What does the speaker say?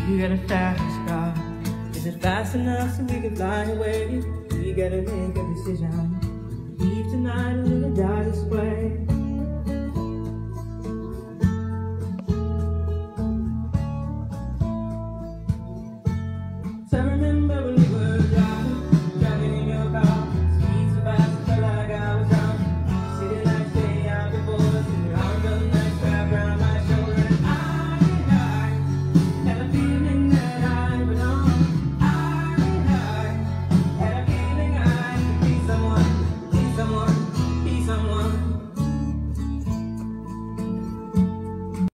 You got a fast car. Is it fast enough so we can fly away? We gotta make a decision.